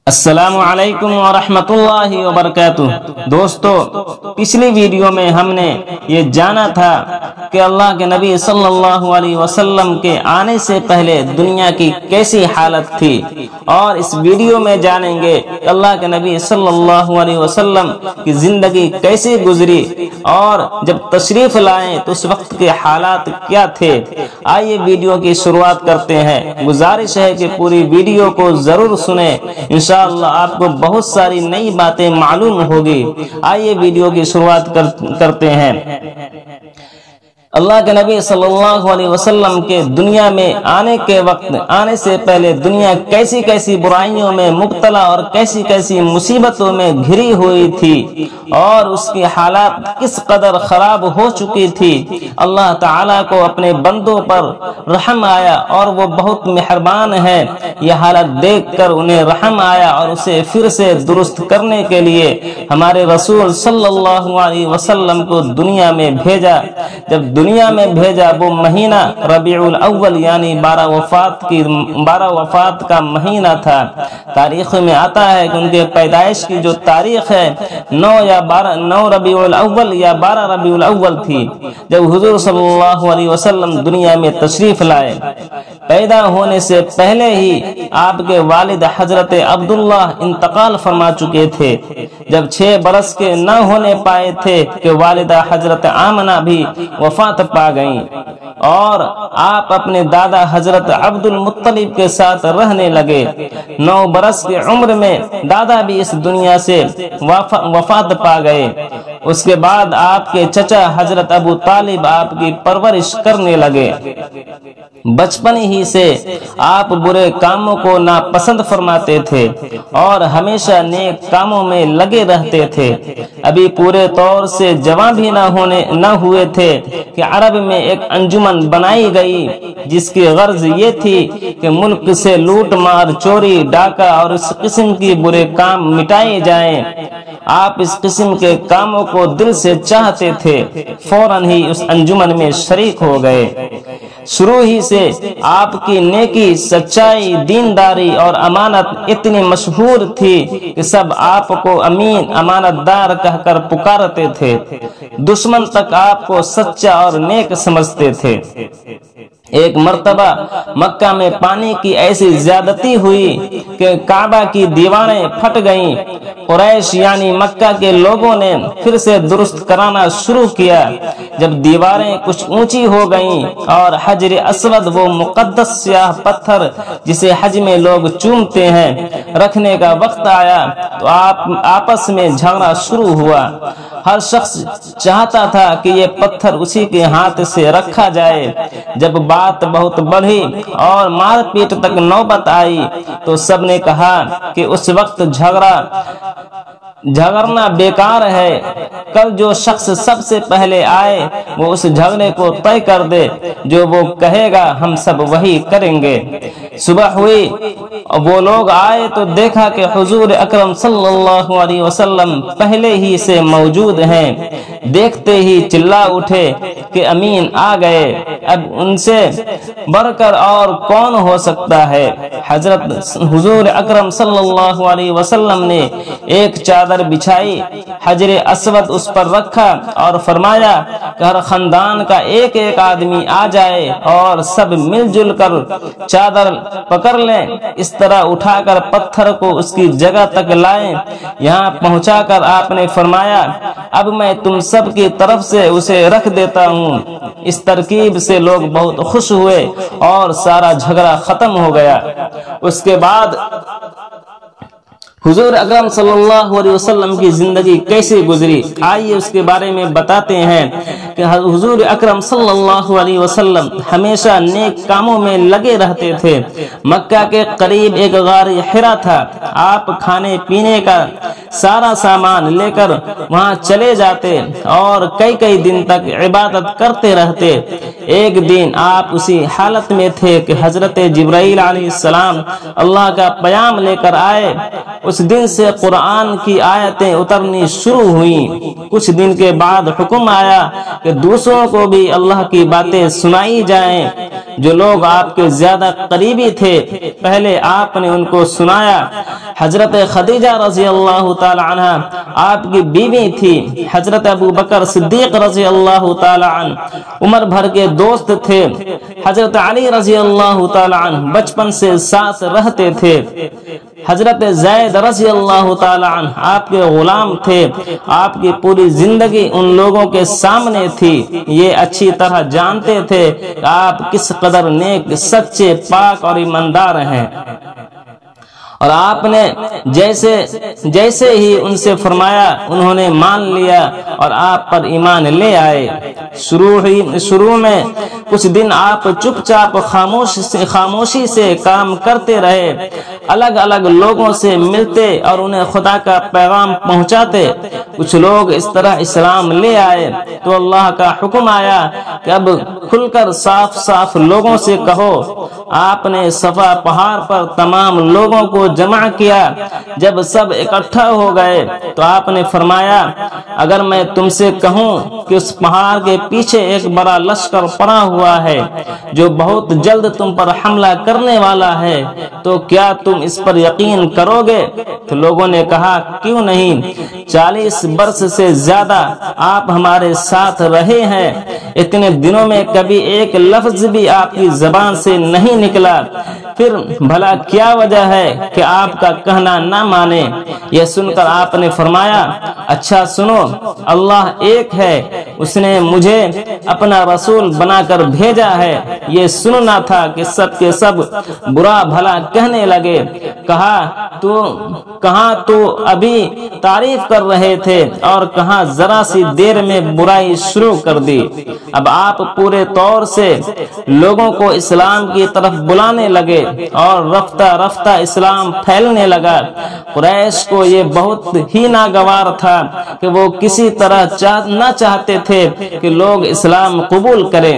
السلام علیکم ورحمۃ اللہ وبرکاتہ۔ دوستو، پچھلی ویڈیو میں ہم نے یہ جانا تھا کہ اللہ کے نبی صلی اللہ علیہ وسلم کے آنے سے پہلے دنیا کی کیسی حالت تھی، اور اس ویڈیو میں جانیں گے کہ اللہ کے نبی صلی اللہ علیہ وسلم کی زندگی کیسی گزری، اور جب تشریف لائے تو اس وقت کے حالات کیا تھے۔ آئیے ویڈیو کی شروعات کرتے ہیں۔ گزارش ہے کہ پوری ویڈیو کو ضرور سنیں، انشاءاللہ آپ کو بہت ساری نئی باتیں معلوم ہوگی۔ آئیے ویڈیو کی شروعات کرتے ہیں۔ اللہ کے نبی صلی اللہ علیہ وسلم کے دنیا میں آنے سے پہلے دنیا کیسی کیسی برائیوں میں مبتلا اور کیسی کیسی مصیبتوں میں گھری ہوئی تھی، اور اس کی حالات کس قدر خراب ہو چکی تھی۔ اللہ تعالیٰ کو اپنے بندوں پر رحم آیا، اور وہ بہت مہربان ہے۔ یہ حالت دیکھ کر انہیں رحم آیا اور اسے پھر سے درست کرنے کے لیے ہمارے رسول صلی اللہ علیہ وسلم کو دنیا میں بھیجا۔ جب دنیا میں بھیجا وہ مہینہ ربیع الاول یعنی 12 وفات کا مہینہ تھا۔ تاریخ میں آتا ہے کہ ان کے پیدائش کی جو تاریخ ہے 9 ربیع الاول یا 12 ربیع الاول تھی، جب حضور صلی اللہ علیہ وسلم دنیا میں تشریف لائے۔ پیدا ہونے سے پہلے ہی آپ کے والد حضرت عبداللہ انتقال فرما چکے تھے۔ جب 6 برس کے نہ ہونے پائے تھے کہ والدہ حضرت آمنہ بھی وفات پا گئیں، اور آپ اپنے دادا حضرت عبد المطلب کے ساتھ رہنے لگے۔ 9 برس کی عمر میں دادا بھی اس دنیا سے وفات پا گئے۔ اس کے بعد آپ کے چچا حضرت ابو طالب آپ کی پرورش کرنے لگے۔ بچپن ہی سے آپ برے کاموں کو ناپسند فرماتے تھے اور ہمیشہ نیک کاموں میں لگے رہتے تھے۔ ابھی پورے طور سے جوان بھی نہ ہوئے تھے کہ عرب میں ایک انجمن بنائی گئی، جس کی غرض یہ تھی کہ ملک سے لوٹ مار، چوری، ڈاکہ اور اس قسم کی برے کام مٹائے جائیں۔ آپ اس قسم کے کاموں کو دل سے چاہتے تھے، فوراً ہی اس انجمن میں شریک ہو گئے۔ شروع ہی سے آپ کی نیکی، سچائی، دینداری اور امانت اتنی مشہور تھی کہ سب آپ کو امین، امانت دار کہہ کر پکارتے تھے۔ دشمن تک آپ کو سچا اور نیک سمجھتے تھے۔ ایک مرتبہ مکہ میں پانی کی ایسی زیادتی ہوئی کہ کعبہ کی دیواریں پھٹ گئیں۔ قریش یعنی مکہ کے لوگوں نے پھر سے درست کرانا شروع کیا۔ جب دیواریں کچھ اونچی ہو گئیں اور حجر اسود، وہ مقدس سیاہ پتھر جسے حج میں لوگ چومتے ہیں، رکھنے کا وقت آیا تو آپس میں جھگڑا شروع ہوا۔ ہر شخص چاہتا تھا کہ یہ پتھر اسی کے ہاتھ سے رکھا جائے۔ جب بات بہت بڑھی اور مار پیٹ تک نوبت آئی تو سب نے کہا کہ اس وقت جھگڑنا بیکار ہے۔ کل جو شخص سب سے پہلے آئے وہ اس جھگڑے کو طے کر دے، جو وہ کہے گا ہم سب وہی کریں گے۔ صبح ہوئی، وہ لوگ آئے تو دیکھا کہ حضور اکرم صلی اللہ علیہ وسلم پہلے ہی سے موجود ہیں۔ دیکھتے ہی چلا اٹھے کہ امین آ گئے، اب ان سے بڑھ کر اور کون ہو سکتا ہے۔ حضرت حضور اکرم صلی اللہ علیہ وسلم نے ایک چادر بچھائی، حجر اسود اس پر رکھا اور فرمایا کہ ہر خاندان کا ایک ایک آدمی آ جائے اور سب مل جل کر چادر پکڑ لیں۔ اس طرح اٹھا کر پتھر کو اس کی جگہ تک لائیں۔ یہاں پہنچا کر آپ نے فرمایا اب میں تم سب کی طرف سے اسے رکھ دیتا ہوں۔ اس ترکیب سے لوگ بہت خوش ہوئے اور سارا جھگڑا ختم ہو گیا۔ اس کے بعد حضور اکرم صلی اللہ علیہ وسلم کی زندگی کیسے گزری، آئیے اس کے بارے میں بتاتے ہیں کہ حضور اکرم صلی اللہ علیہ وسلم ہمیشہ نیک کاموں میں لگے رہتے تھے۔ مکہ کے قریب ایک غار حرا تھا۔ آپ کھانے پینے کا سارا سامان لے کر وہاں چلے جاتے اور کئی دن تک عبادت کرتے رہتے۔ ایک دن آپ اسی حالت میں تھے کہ حضرت جبرائیل علیہ السلام اللہ کا پیام لے کر آئے۔ اس دن سے قرآن کی آیتیں اترنی شروع ہوئیں۔ کچھ دن کے بعد حکم آیا کہ دوسروں کو بھی اللہ کی باتیں سنائی جائیں۔ جو لوگ آپ کے زیادہ قریبی تھے پہلے آپ نے ان کو سنایا۔ حضرت خدیجہ رضی اللہ تعالی عنہ آپ کی بیوی تھی۔ حضرت ابو بکر صدیق رضی اللہ تعالی عنہ عمر بھر کے دوست تھے۔ حضرت علی رضی اللہ تعالی عنہ بچپن سے ساتھ رہتے تھے۔ حضرت زید رضی اللہ تعالی عنہ آپ کے غلام تھے۔ آپ کی پوری زندگی ان لوگوں کے سامنے تھی۔ یہ اچھی طرح جانتے تھے کہ آپ کس قدر نیک، سچے، پاک اور ایماندار ہیں، اور آپ نے جیسے ہی ان سے فرمایا انہوں نے مان لیا اور آپ پر ایمان لے آئے۔ شروع میں کچھ دن آپ چپ چاپ خاموشی سے کام کرتے رہے، الگ الگ لوگوں سے ملتے اور انہیں خدا کا پیغام پہنچاتے۔ کچھ لوگ اس طرح اسلام لے آئے تو اللہ کا حکم آیا کہ اب کھل کر صاف صاف لوگوں سے کہو۔ آپ نے صفا پہاڑ پر تمام لوگوں کو جمع کیا۔ جب سب اکٹھا ہو گئے تو آپ نے فرمایا اگر میں تم سے کہوں کہ اس پہاڑ کے پیچھے ایک بڑا لشکر پڑا ہوا ہے جو بہت جلد تم پر حملہ کرنے والا ہے تو کیا تم اس پر یقین کرو گے؟ تو لوگوں نے کہا کیوں نہیں، 40 برس سے زیادہ آپ ہمارے ساتھ رہے ہیں، اتنے دنوں میں کبھی ایک لفظ بھی آپ کی زبان سے نہیں نکلا، پھر بھلا کیا وجہ ہے کہ آپ کا کہنا نہ مانے؟ یہ سن کر آپ نے فرمایا اچھا سنو، اللہ ایک ہے، اس نے مجھے اپنا رسول بنا کر بھیجا ہے۔ یہ سننا تھا کہ سب کے سب برا بھلا کہنے لگے۔ کہاں تو ابھی تعریف کر رہے تھے اور کہاں ذرا سی دیر میں برائی شروع کر دی۔ اب آپ پورے طور سے لوگوں کو اسلام کی طرف بلانے لگے اور رفتہ رفتہ اسلام پھیلنے لگا۔ قریش کو یہ بہت ہی ناگوار تھا کہ وہ کسی طرح نہ چاہتے تھے کہ لوگ اسلام قبول کریں،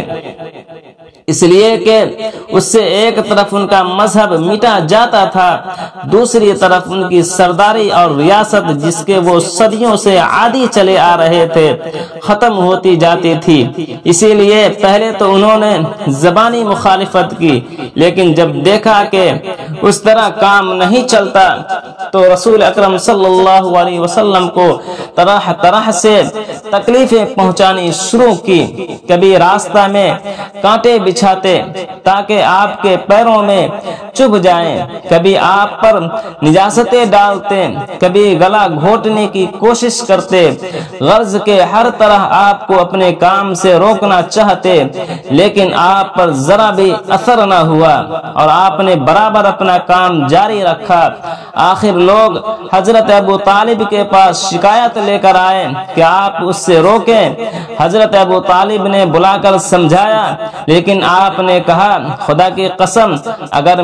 اس لیے کہ اس سے ایک طرف ان کا مذہب مٹا جاتا تھا، دوسری طرف ان کی سرداری اور ریاست جس کے وہ صدیوں سے عادی چلے آ رہے تھے ختم ہوتی جاتی تھی۔ اسی لیے پہلے تو انہوں نے زبانی مخالفت کی، لیکن جب دیکھا کہ اس طرح کام نہیں چلتا تو رسول اکرم صلی اللہ علیہ وسلم کو طرح طرح سے تکلیفیں پہنچانی شروع کی۔ کبھی راستہ میں کانٹے بچھاتے تاکہ آپ کے پیروں میں چبھ جائیں، کبھی آپ پر نجاستیں ڈالتے، کبھی گلا گھونٹنے کی کوشش کرتے، غرض کے ہر طرح آپ کو اپنے کام سے روکنا چاہتے، لیکن آپ پر ذرا بھی اثر نہ ہوا اور آپ نے برابر اپنا کام جاری رکھا۔ آخر لوگ حضرت ابو طالب کے پاس شکایت لے کر آئے کہ آپ اس سے روکیں۔ حضرت ابو طالب نے بلا کر سمجھایا، لیکن آپ نے کہا خدا کی قسم اگر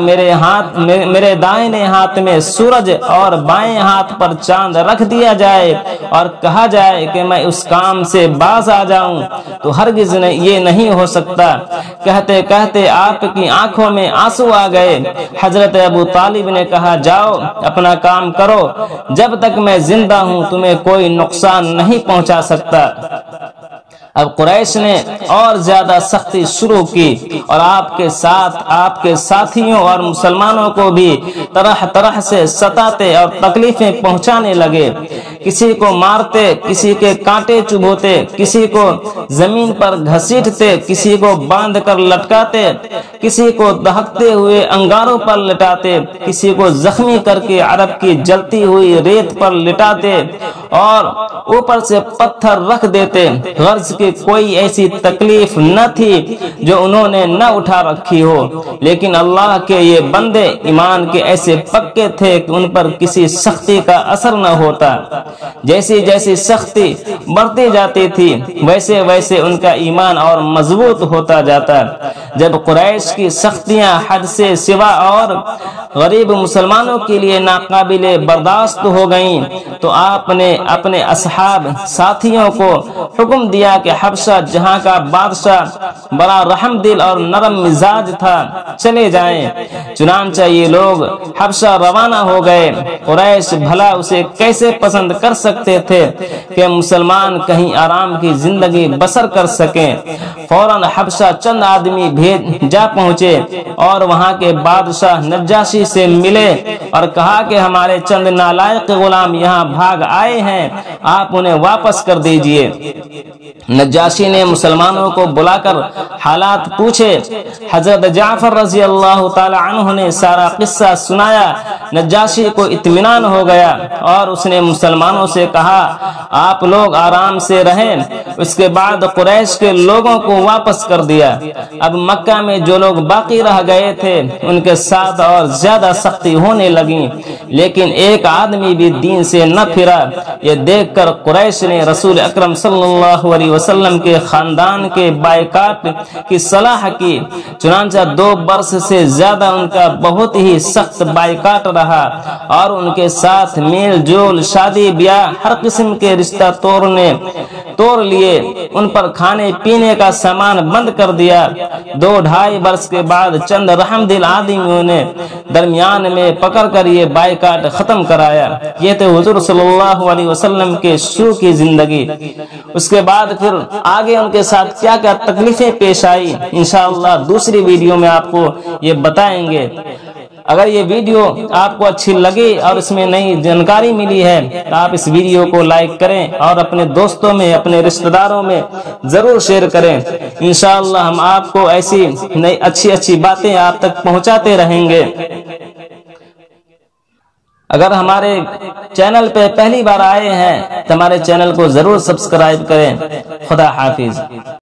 میرے دائیں ہاتھ میں سورج اور بائیں ہاتھ پر چاند رکھ دیا جائے اور کہا جائے کہ میں اس کام سے باز آ جاؤں تو ہرگز یہ نہیں ہو سکتا۔ کہتے کہتے آپ کی آنکھوں میں آنسو آ گئے۔ حضرت ابو طالب نے کہا جاؤ اپنا کام کرو، جب تک میں زندہ ہوں تمہیں کوئی نقصان نہیں پہنچا سکتا۔ اب قریش نے اور زیادہ سختی شروع کی اور آپ کے ساتھ آپ کے ساتھیوں اور مسلمانوں کو بھی طرح طرح سے ستاتے اور تکلیفیں پہنچانے لگے۔ کسی کو مارتے، کسی کے کانٹے چبھوتے، کسی کو زمین پر گھسیٹتے، کسی کو باندھ کر لٹکاتے، کسی کو دہکتے ہوئے انگاروں پر لٹاتے، کسی کو زخمی کر کے عرب کی جلتی ہوئی ریت پر لٹاتے اور اوپر سے پتھر رکھ دیتے۔ غرض کی کوئی ایسی تکلیف نہ تھی جو انہوں نے نہ اٹھا رکھی ہو، لیکن اللہ کے یہ بندے ایمان کے ایسے پکے تھے کہ ان پر کسی سختی کا اثر نہ ہوتا۔ جیسی جیسی سختی بڑھتی جاتی تھی ویسے ویسے ان کا ایمان اور مضبوط ہوتا جاتا۔ جب قریش کی سختیاں حد سے سوا اور غریب مسلمانوں کے لیے ناقابل برداشت ہو گئیں تو آپ نے اپنے اصحاب ساتھیوں کو حکم دیا کہ حبشہ جہاں کا بادشاہ بڑا رحم دل اور نرم مزاج تھا چلے جائیں۔ چنانچہ یہ لوگ حبشہ روانہ ہو گئے۔ قریش بھلا اسے کیسے پسند کر سکتے تھے کہ مسلمان مسلمان کہیں آرام کی زندگی بسر کر سکیں، فوراً حبشہ چند آدمی جا پہنچے اور وہاں کے بادشاہ نجاشی سے ملے اور کہا کہ ہمارے چند نالائق غلام یہاں بھاگ آئے ہیں، آپ انہیں واپس کر دیجئے۔ نجاشی نے مسلمانوں کو بلا کر حالات پوچھے۔ حضرت جعفر رضی اللہ تعالی عنہ نے سارا قصہ سنایا۔ نجاشی کو اطمینان ہو گیا اور اس نے مسلمانوں سے کہا آپ لوگ آرام سے رہیں۔ اس کے بعد قریش کے لوگوں کو واپس کر دیا۔ اب مکہ میں جو لوگ باقی رہ گئے تھے ان کے ساتھ اور زیادہ سختی ہونے لگی، لیکن ایک آدمی بھی دین سے نہ پھرا۔ یہ دیکھ کر قریش نے رسول اکرم صلی اللہ علیہ وسلم کے خاندان کے بائیکاٹ کی صلاح کی، چنانچہ 2 برس سے زیادہ ان کا بہت ہی سخت بائیکاٹ رہا اور ان کے ساتھ میل جول، شادی بیاہ، ہر قسم کے رشتہ توڑ لیے، ان پر کھانے پینے کا سامان بند کر دیا۔ 2-2.5 برس کے بعد چند رحم دل آدمیوں نے درمیان میں پکڑ کر یہ بائیکاٹ ختم کرایا۔ یہ تھے حضور صلی اللہ علیہ وسلم کے شروع کی زندگی۔ اس کے بعد پھر آگے ان کے ساتھ کیا کیا تکلیفیں پیش آئی، انشاءاللہ دوسری ویڈیو میں آپ کو یہ بتائیں گے۔ اگر یہ ویڈیو آپ کو اچھی لگی اور اس میں نئی جانکاری ملی ہے تو آپ اس ویڈیو کو لائک کریں اور اپنے دوستوں میں، اپنے رشتہ داروں میں ضرور شیئر کریں۔ انشاءاللہ ہم آپ کو ایسی نئی اچھی باتیں آپ تک پہنچاتے رہیں گے۔ اگر ہمارے چینل پہ پہلی بار آئے ہیں تو ہمارے چینل کو ضرور سبسکرائب کریں۔ خدا حافظ۔